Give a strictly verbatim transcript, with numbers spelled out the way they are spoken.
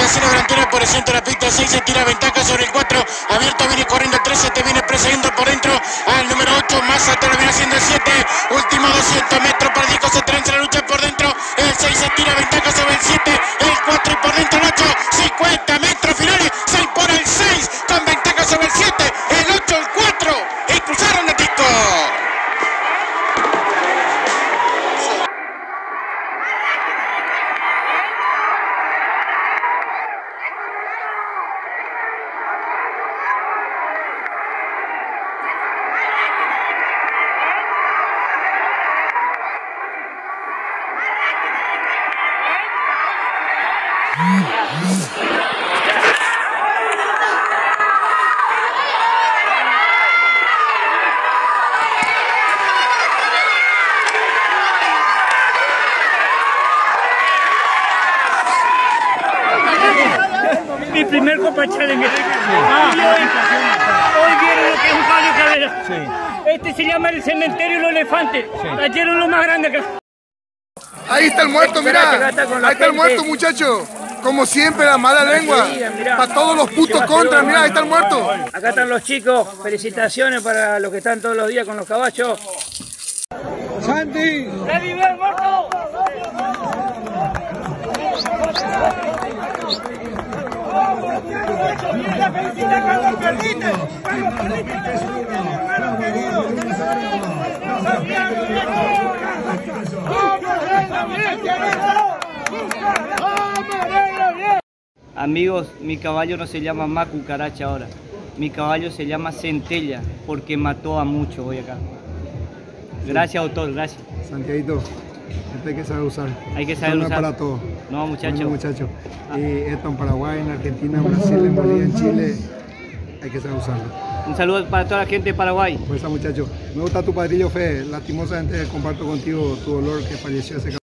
la celebran, tira por el centro de la pista, seis se tira ventaja sobre el cuatro, abierto viene corriendo el trece, te viene persiguiendo por dentro al número ocho, más atrás lo viene haciendo el siete, último doscientos metros para Diego, se trenza la lucha por dentro, el seis se tira ventaja sobre el siete, el cuatro y por dentro el ocho, cincuenta metros finales, se impone el seis con ventaja sobre el siete, el ocho, el cuatro, y cruzaron de Tico. Mi primer Copa Challenge. Ah, y hoy, hoy vieron lo que es un caballo cadera. Sí. Este se llama el cementerio de los elefantes. Sí. Ayer es lo más grande que... Ahí está el muerto, mirá. Ahí está el muerto, muchacho. Como siempre, la mala lengua. Para todos los putos contras, mirá, ahí está el muerto. Acá están los chicos. Felicitaciones para los que están todos los días con los caballos. ¡Santi! ¡Revive el muerto! Cuando perdiste, cuando perdiste, hermano querido. Amigos, mi caballo no se llama más cucaracha ahora. Mi caballo se llama Centella porque mató a muchos hoy acá. Gracias, autor, gracias. Santiaguito, esto hay que saber usar. Hay que saber esto usar. No es para todos. No, muchachos. Bueno, muchachos. Y esto en Paraguay, en Argentina, en Brasil, en Bolivia, en Chile, hay que saber usarlo. Un saludo para toda la gente de Paraguay. Pues, muchacho, me gusta tu padrillo Fe. Lastimosamente comparto contigo tu dolor que falleció hace